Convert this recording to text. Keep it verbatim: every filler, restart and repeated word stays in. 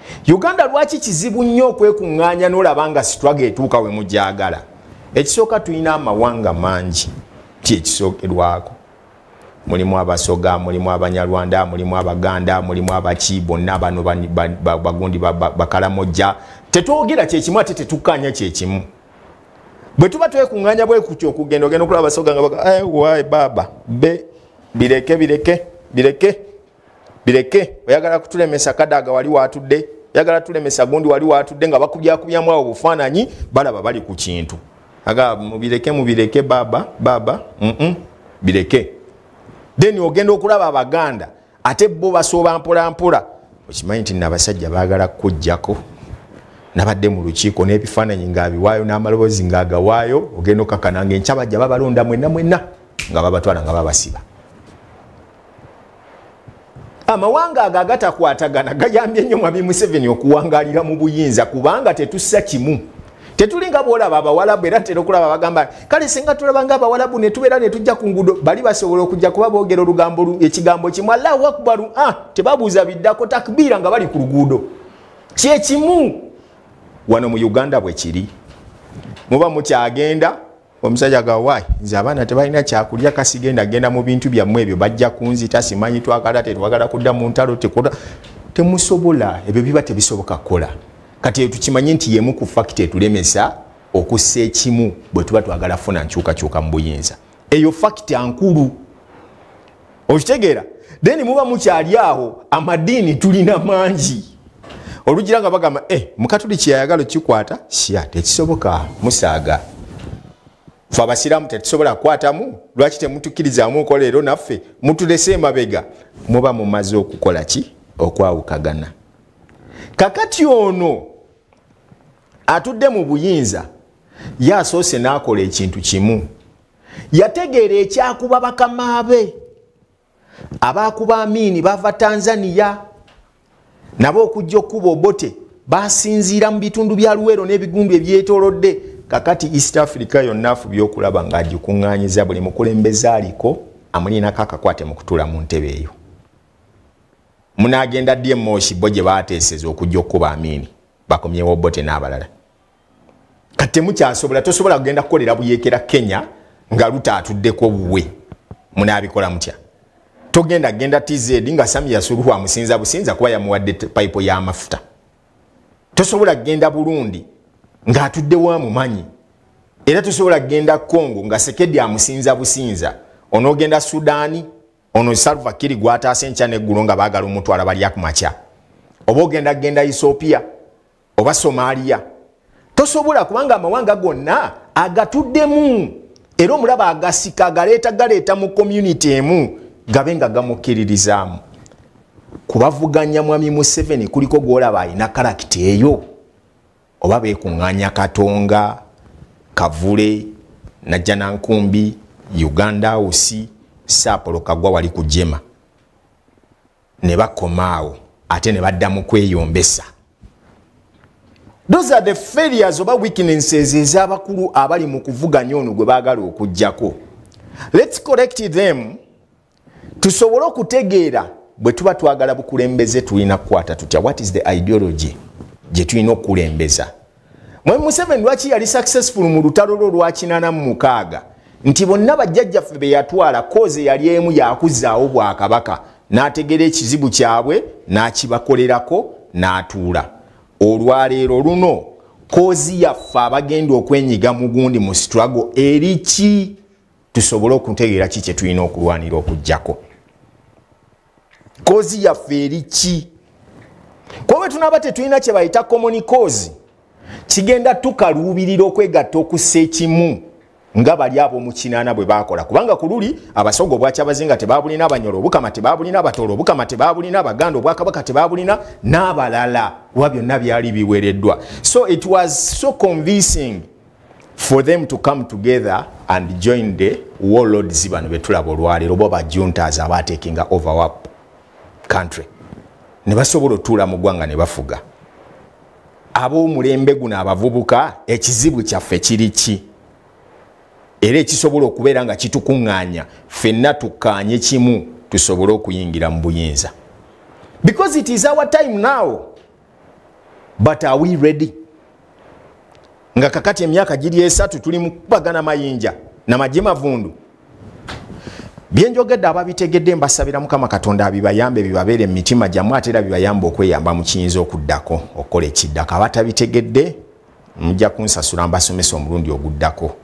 Uganda lwaki kizibu nnyo okwekuŋŋaanya n'olabanga struggle etuuka we mujagala. Ekisooka tulina amawanga mangi kyekisookerwako. Mulimu Abasoga, mulimu Abanyarwanda, mulimu Abaganda, mulimu Abachi, bonna bano bagundi Bakalamojja. Tetwogera kyekimu ate tetukkaanya kyekimu. Bwe tuba twekuŋŋaanya bwe kutyo okugenda ogenda okulaba Abasoga nga baga eh wayi baba be bireke bireke bireke bireke oyagala kutulemesa Kadaga wali watudde oyagala tulemesa gundi wali watudde nga bakubyakubyamu awo bufaananyi balaba bali ku kintu aga mubireke mubireke baba baba mm -mm, bireke. Then ogenda okulaba Abaganda ate bo basooba mpola mpola okimanyi nti n'abasajja baagala kujjako nabadde mu lukiiko n'ebifaananyi ng'abiwaayo n'amaloboozi ng'agawaayo ogenda okakananga enkya bajja babalonda mwenna mwenna nga babatwala nga babasiba. Amawanga ago agatakwatagana gayambye nnyo Mwami Museveni okuwangaalira mu buyinza kubanga tetussa kimu. Tetulinga bwolaba Abawalabu era ntera okulaba bagamba kale singa tulaba nga Abawalabu ne tubeera ne tujja ku nguudo bali basobola okujja kuba boogera olugambo ekigambo kimu Allahu Akbar ah tebabuuza biddako takbira nga bali ku luguudo. Kye kimu wano mu Uganda bwe kiri. Muba mukyagenda omusajja gawayi nze abaana tebalina kyakulya kasigenda genda mu bintu byammwe ebyo bajja kunzita simanyi twagala tetwagala kudda mu ntalo tekola temusobola ebyo biba tebisoboka kukola. Kati tukimanyi nti yemu ku fakiti etulemesa okussa ekimu bwe tuba twagala funa nkyukakyuka mu buyinza. Eyo fakiti ankulu okitegeera. Then muba mukyali awo amadiini tulina mangi. Olugira nga bagamba eh mukatuliki yayagala kikwata sya tekisoboka musaaga. Fa basiramu tetusobola kwatamu lwaki temutukkirizamu okolero naffe mutulese emabega muba mumaze okukola ki okwawukagana. Kakati ono atudde mu buyinza yasoose n'akola ekintu kimu. Yategeera ekyakuba bakamaabe abakuba Amini bava Tanzania nabo okujja okuba Obote basinziira mu bitundu bya Luweero n'ebigundu ebyetoolodde. Kakati East Africa yonna afubye okulaba ng'agikuŋŋaanyiza buli mukulembeze aliko amulinako akakwate mu kutula mu ntebe eyo. Munaagenda ddi Moshi bo gye baateeseza okujja okuba Amini bakomyewo Obote n'abalala. Kati temukyasobola tosobola kugenda kukolera buyeekera Kenya nga Ruto atuddeko buwe munaabikola mutya. Togenda genda T Z nga Samia Suluhu amusinza businza kuba yamuwadde pipe y'amafuta. Tosobola genda Burundi nga atudde wa mumanyi. Era tosobola genda Congo nga Sekedi amusinza businza. Onogenda Sudani ono Salva Kiir gwataase enkya n'eggulo nga baagala omutwala bali akumakya. Oba ogenda genda Ethiopia oba Somalia. Tosobola kubanga amawanga gonna agatuddemu era omulaba agasika galeeta galeeta mu community emu gabenga gamukkiririzaamu. Kubavuganya Mwami Museveni kuliko gwolaba alina karakita eyo oba beekuŋŋaanya Katonga Kavule Najja Nankumbi Uganda House Sapolo Kagwa wali ku Jema ne bakomaawo ate ne baddamu kweyombesa. Those are the failures oba weaknesses ez'abakulu abali mu kuvuganya ono gwe baagala okujjako. Let's correct them tusobole okutegeera bwe tuba twagala bukulembeze tulina kukwata tutya. What is the ideology gye tulina okukulembeza? Mwami Museveni lwaki yali successful mu lutalo lwo lwa kinaana mu mukaaga nti bonna bajjajjaffe be yatwala koze yali emu yakuzaawo bwakabaka n'ategeera ekizibu kyabwe n'akibakolerako n'atuula. Olwaleero luno kozi yaffe abagenda okwenyiga mu gundi mu struggle eri ki tusobole okutegeera ki kye tulina okulwanira okujjako. Kozi yaffe eri ki? Kobe tunaba tetulina kye bayita common cause kigenda tukaluubirira okwegatta okussa ekimu nga bali abo mu kinaana bwe baakola. Kubanga ku luli Abasogo Bwakyabazinga tebaabulina, Abanyoro Obukama tebaabulina, Abatoolo Obukama tebaabulina, Abaganda Obwakabaka tebaabulina n'abalala lwa byonna byali biwereddwa. So it was so convincing for them to come together and join the warlords bano betulaba olwaleero bo bajuntas abaatekinga over our country ne basobola otuula mu ggwanga ne bafuga. Ab'omulembe guno abavubuka ekizibu kyaffe kiri ki? Era ekisobola okubeera nga kitukuŋŋaanya ffenna tukkaanye kimu tusobole okuyingira mu buyinza. Because it is our time now. But are we ready? Nga kakati emyaka giri esatu tuli mu kubagana mayinja na majima vundu. Byenjogedde ababitegedde mbasabira Mukama Katonda abibayambe bibabeere emitima gyamwe ate era bibayambe okweyamba mu kiyinza okuddako okukola ekiddako. Abatabitegedde mujja kunsasula mbasomesa omulundi oguddako.